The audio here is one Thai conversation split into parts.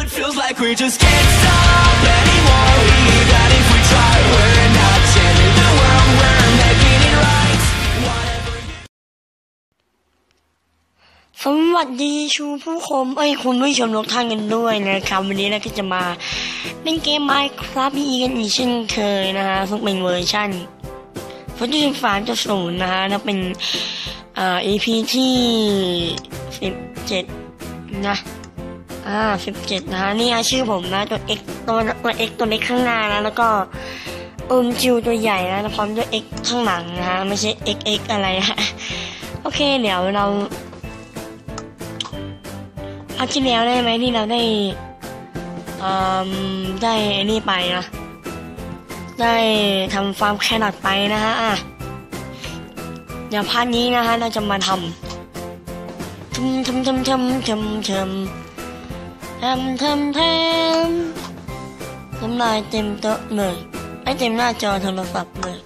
Feels like we just can't stop anymore. Even if we try, we're not changing the world, we're making it right. Whatever you สวัสดีคุณผู้ชมทุกท่านกันด้วยนะครับวันนี้เราก็จะมาเล่นเกม Minecraft กันอีกเช่นเคยนะฮะซึ่งเป็นเวอร์ชัน3.0 นะฮะแล้วเป็นEP ที่17นะ17นะฮะนี่ชื่อผมนะตัว X ตัวเล็กข้างหน้านะแล้วก็จิวตัวใหญ่นะแล้วพร้อมด้วย X ข้างหลังนะฮะไม่ใช่ XX อะไรฮะโอเคเดี๋ยวเราอาทิตย์แล้วได้ไหมที่เราได้นี่ไปนะได้ทำฟาร์มแครอทไปนะฮะเดี๋ยวพาร์ทนี้นะฮะเราจะมาทำน้ำลายเต็มโต๊ะเลยเต็มหน้าจอโทรศัพท์เลย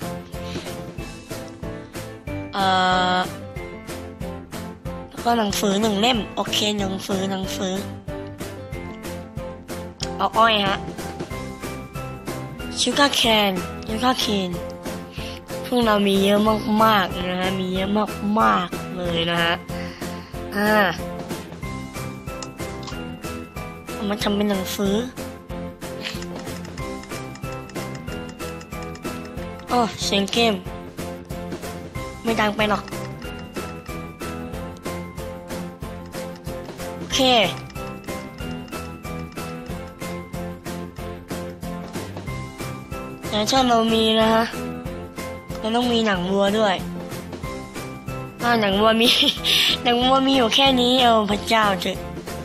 ก็หนังสือ1 เล่มโอเคหนังสือเอาอ้อยฮะชูการ์เคนพวกเรามีเยอะมากๆนะฮะมีเยอะมากๆเลยนะฮะเอามาทำเป็นหนังสือเสียงเกมไม่ดังไปหรอกโอเคแต่ถ้าเรามีนะฮะเราต้องมีหนังวัวด้วยหนังวัวมี หนังวัวมีอยู่แค่นี้พระเจ้าเถอะ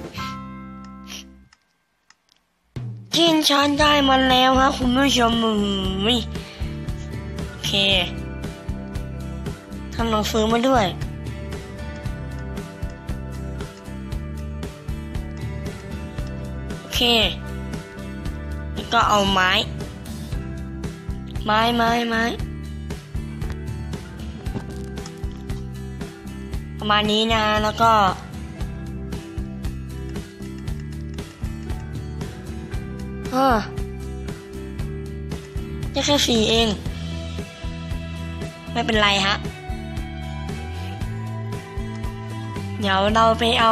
กินช้อนได้มาแล้วฮะคุณผู้ชมโอเคทำหนังสือมาด้วยโอเคแล้วก็เอาไม้ประมาณนี้นะแล้วก็ได้แค่4 เองไม่เป็นไรฮะเดี๋ยวเราไปเอา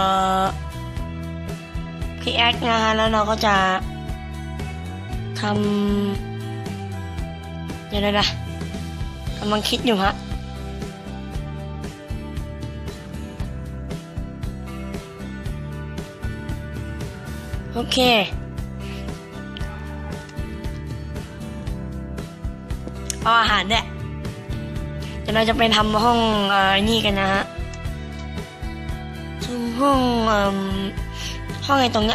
พี่แอคนะฮะแล้วเราก็จะทำเดี๋ยวนะกำลังคิดอยู่ฮะโอเคเอาอาหารเนี่ยเดี๋ยวเราจะไปทำห้องนี่กันนะฮะห้องไอ้ตรงเนี้ย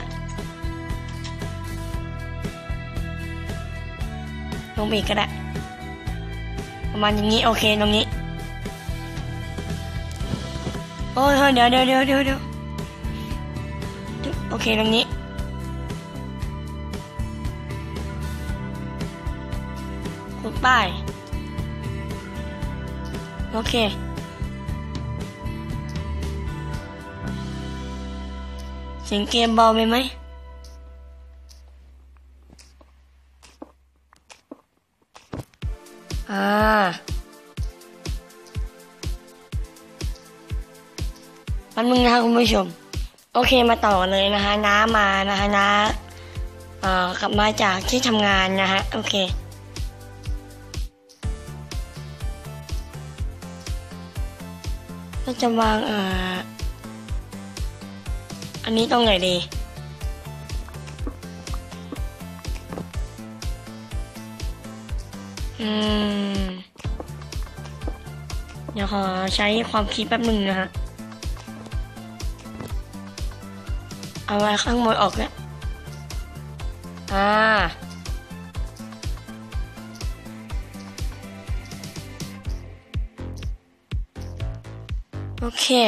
ลงไปอีกก็ได้ประมาณอย่างนี้โอเคตรงนี้โอ้ยเดี๋ยวโอเคตรงนี้กดป้ายโอเคเสียงเกมเบาไหมมันมึงนะคะคุณผู้ชมโอเคมาต่อเลยนะคะน้ามานะคะน้ากลับมาจากที่ทำงานนะฮะโอเคก็จะวางอันนี้ตรงไหนดีเดี๋ยวขอใช้ความคิดแป๊บนึงนะฮะเอาไว้ข้างบนออกเนี่ยโอเค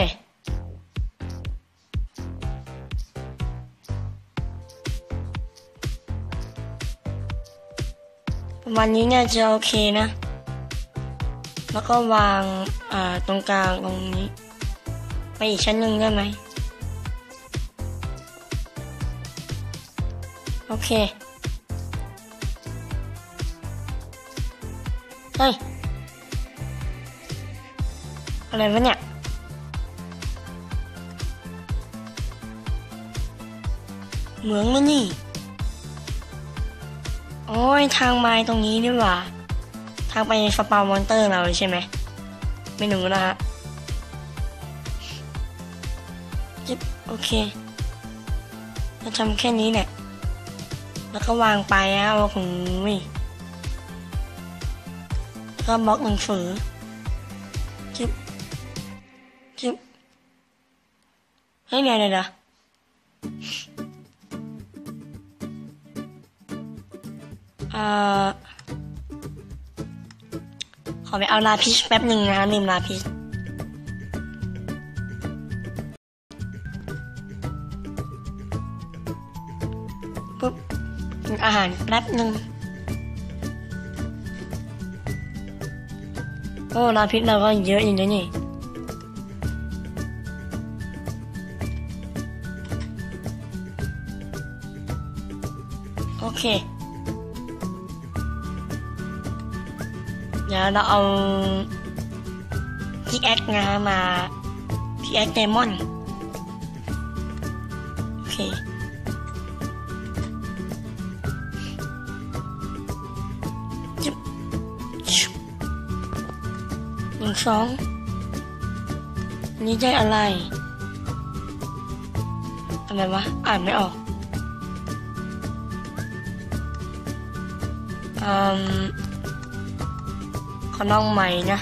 ประมาณนี้น่าจะโอเคนะแล้วก็วางตรงกลางตรงนี้ไปอีกชั้นหนึ่งได้ไหมโอเคเฮ้ยอะไรวะเนี่ยเหมืองแล้วนี่โอ้ยทางไม้ตรงนี้นี่หว่าทางไปสปาวมอนเตอร์เราใช่ไหมไม่รู้นะฮะจิ๊บโอเคเราทำแค่นี้แหละแล้วก็วางไปเอาของนี่แล้วก็บล็อกหนังสือจิ๊บจิ๊บเฮ้ยเดี๋ยวขอไปเอาลาพิชแป๊บหนึ่งนะคะลืมลาพิชปุ๊บกินอาหารแป๊บหนึ่งโอ้ลาพิชเราก็เยอะอยู่นะนี่โอเคเดี๋ยวเราเอาพิกแอคนะฮะมาพิกแอคเดมอนโอเคจิ๊บ1 2นี่ได้อะไรวะอ่านไม่ออกขอลองใหม่นะ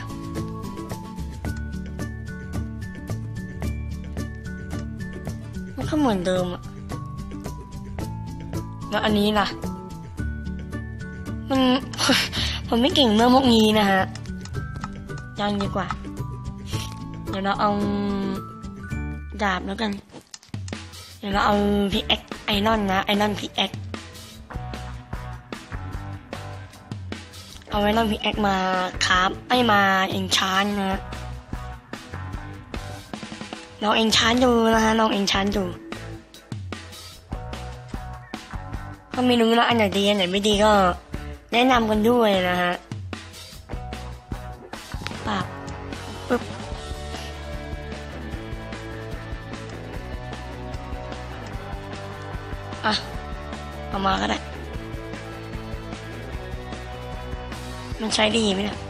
มันก็เหมือนเดิมอะแล้วอันนี้ล่ะมัน ผมไม่เก่งเรื่องพวกนี้นะฮะยังดีกว่าเดี๋ยวเราเอาดาบแล้วกันเดี๋ยวเราเอาพิกแอคไอรอนนะไอรอนพิกแอคเอาไว้ลองพิกแอคมาคราฟมาเอนชานนะลองเอนชานดูนะฮะลองเอนชานดูก็ไม่รู้นะอันไหนดีอันไหนไม่ดีก็แนะนำกันด้วยนะฮะปั๊บปึ๊บเอามาก็ได้มันใช้ดีไหมเนี่ย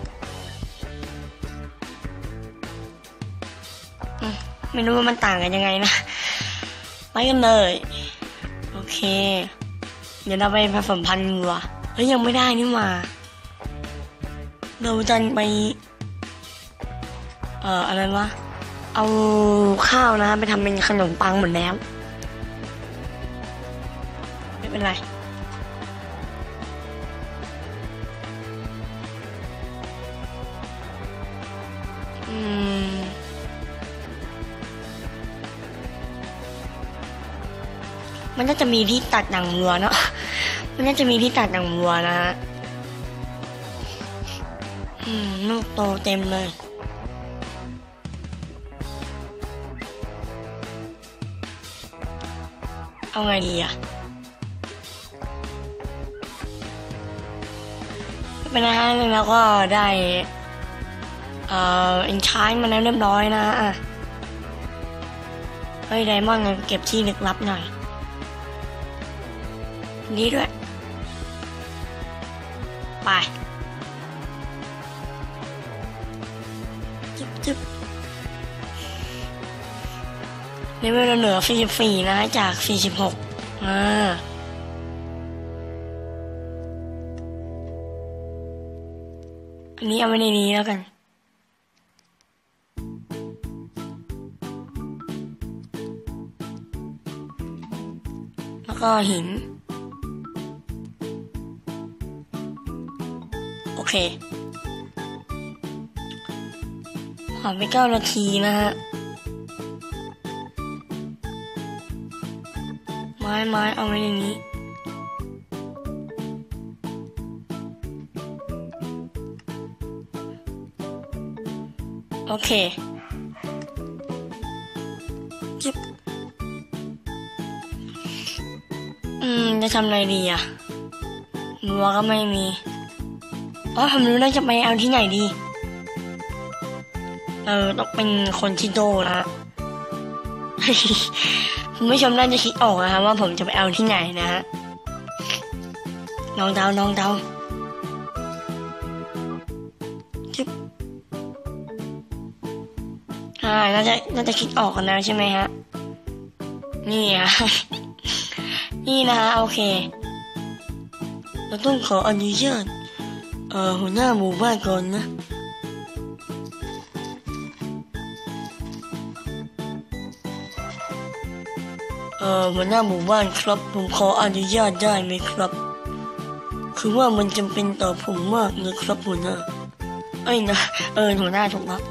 ไม่รู้ว่ามันต่างกันยังไงนะไปกันเลยโอเคเดี๋ยวเราไปผสมพันธุ์วัวเฮ้ยยังไม่ได้นี่มาเราจะไปอะไรวะเอาข้าวนะไปทำเป็นขนมปังหมดแล้วไม่เป็นไรมันน่าจะมีที่ตัดหนังวัวเนาะมันน่าจะมีที่ตัดหนังวัวนะฮะลูกโตเต็มเลยเอาไงดีอะเป็นนะฮะแล้วก็ได้เอ็นชาร์จมาแล้วเรียบร้อยนะเฮ้ยไดมอนด์เก็บที่ลึกลับหน่อยนี้ด้วยไปจึ๊บเลเวลเหลือ44นะจาก46อันนี้เอาไว้ในนี้แล้วกันแล้วก็หินโอเคผ่านไป9 นาทีนะฮะไม้เอาไว้ในนี้โอเคจิ๊บจะทำอะไรดีอ่ะวัวก็ไม่มีอ๋อผมรู้แล้วจะไปเอาที่ไหนดีต้องเป็นคนที่โดนะ คุณผู้ชมน่าจะคิดออกนะครับว่าผมจะไปเอาที่ไหนนะฮะลองเดาจึ๊บน่าจะคิดออกกันแล้วใช่ไหมฮะนี่ฮะ นี่นะฮะโอเคเราต้องขออนุญาตหัวหน้าหมู่บ้านก่อนนะหัวหน้าหมู่บ้านครับผมขออนุญาตได้ไหมครับคือว่ามันจำเป็นต่อผมมากนะครับหัวหน้านะหัวหน้าถูกครับ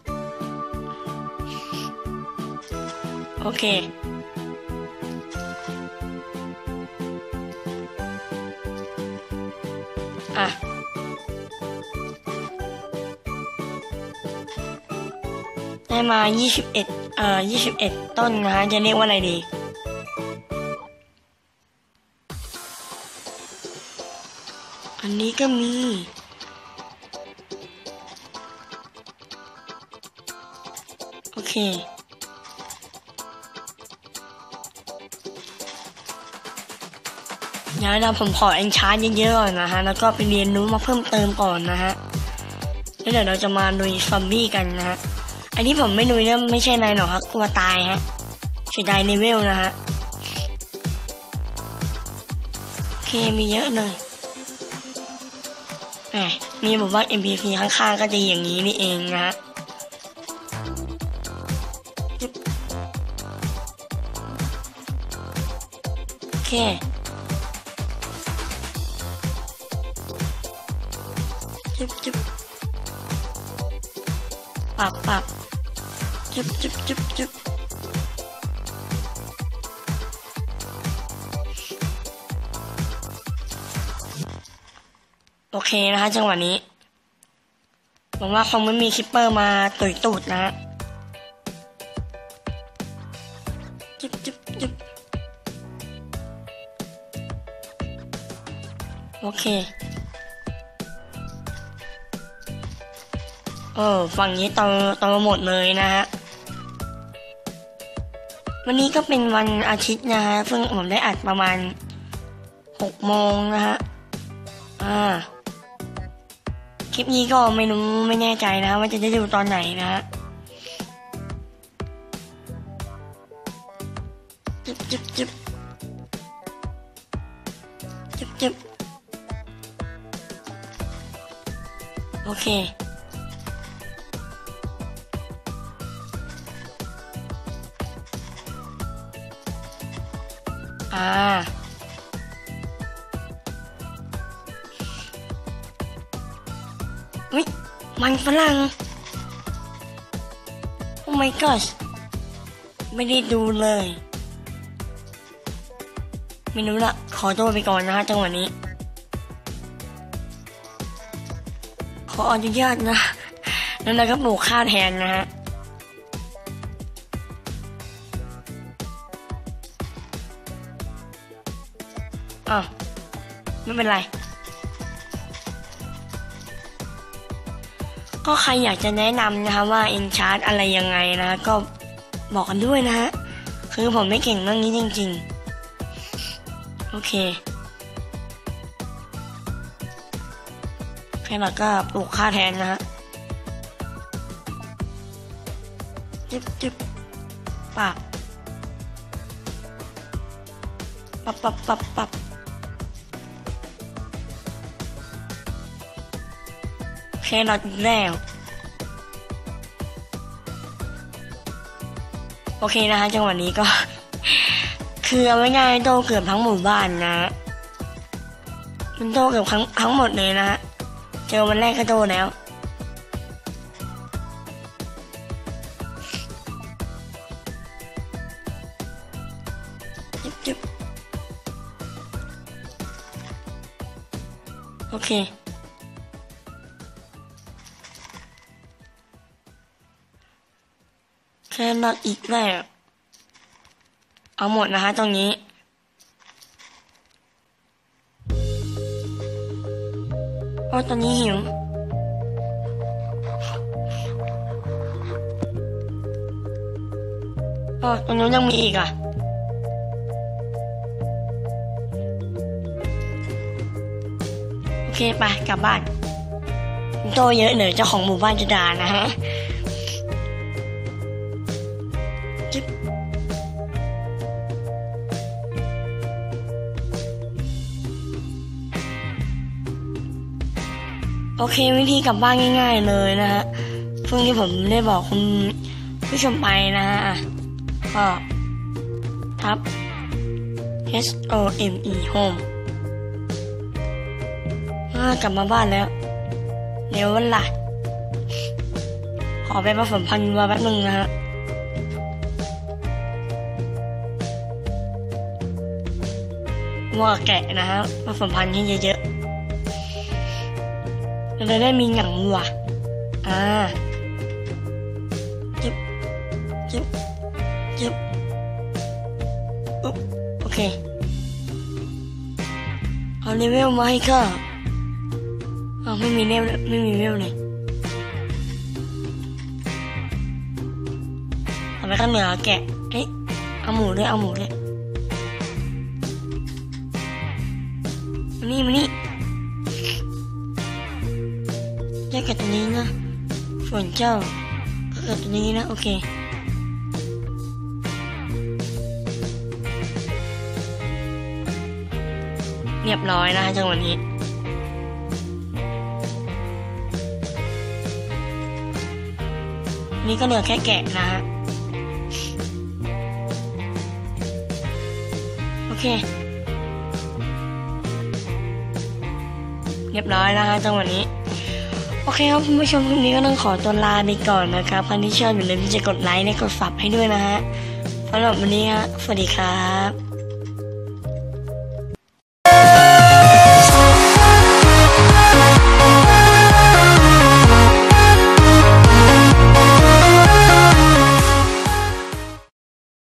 โอเคได้มา21ต้นนะฮะจะเรียกว่าอะไรดีอันนี้ก็มีโอเคเดี๋ยวผมขอเอนชาร์เยอะๆก่อนนะฮะแล้วก็ไปเรียนรู้มาเพิ่มเติมก่อนนะฮะแล้วเดี๋ยวเราจะมาลุยซอมบี้กันนะฮะอันนี้ผมไม่ลุยนะไม่ใช่นายหรอกครับกลัวตายฮะเสียดายเลเวลนะฮะโอเคมีเยอะเลยมีบอกว่า MVP ข้างๆก็จะอย่างนี้นี่เองนะฮะโอเคจึ๊บปับจึ๊บโอเคนะฮะจังหวะนี้ผมว่าคงไม่มีคิปเปอร์มาตุยตูดนะฮะจึ๊บโอเคฝั่งนี้โตหมดเลยนะฮะวันนี้ก็เป็นวันอาทิตย์นะฮะซึ่งผมได้อัดประมาณ6 โมงนะฮะคลิปนี้ก็ไม่แน่ใจนะว่าจะได้ดูตอนไหนนะฮะจึ๊บโอเคมันฝรั่งโอ้ my gosh ไม่ได้ดูเลยไม่รู้ละขอตัวไปก่อนนะฮะจังหวะนี้ขออนุญาตนะแล้วนายก็ปลูกข้าวแทนนะฮะไม่เป็นไรก็ใครอยากจะแนะนำนะคะว่า Enchant อะไรยังไงนะก็บอกกันด้วยนะฮะคือผมไม่เก่งเรื่องนี้จริงๆโอเคแค่เราก็ปลูกข้าวแทนนะฮะจึ๊บปับแค่เราอีกแล้วโอเคนะฮะจังหวะนี้ก็ คือเอาง่ายๆโตเกือบทั้งหมู่บ้านนะมันโตเกือบทั้งหมดเลยนะฮะเจอวันแรกก็โตแล้วจึ๊บโอเคแค่นัดอีกแล้วเอาหมดนะคะตรงนี้เพราะตอนนี้หิวตรงนู้นยังมีอีกอ่ะโอเคไปกลับบ้านโตเยอะหน่อยเจ้าของหมู่บ้านจะด่านะฮะจิ๊บโอเควิธีกลับบ้านง่ายๆเลยนะฮะเพิ่งที่ผมได้บอกคุณผู้ชมไปนะฮะก็ทับ HOME Home กลับมาบ้านแล้วเดี๋ยววันละขอไปผสมพันธุ์วัวแป๊บนึงนะฮะวัวแกะนะฮะผสมพันธุ์ให้เยอะๆเราจะได้มีหนังวัวจิ๊บจิ๊บจิ๊บโอเคเอาเลเวลมาให้ก็ไม่มีเวลเลยเอาไปข้างเหนือแกะเอาหมูด้วยมานี่แยกกับตัวนี้นะส่วนเจ้าก็กับตัวนี้นะโอเคเรียบร้อยนะจังหวะนี้นี่ก็เหลือแค่แกะนะฮะโอเคเรียบร้อยนะฮะจังหวะนี้โอเคครับคุณผู้ชมคลิปนี้ก็ต้องขอตัวลาไปก่อนนะครับใครที่ชอบอย่าลืมที่จะกดไลค์และกดซับให้ด้วยนะฮะสำหรับวันนี้ฮะสวัสดีครับ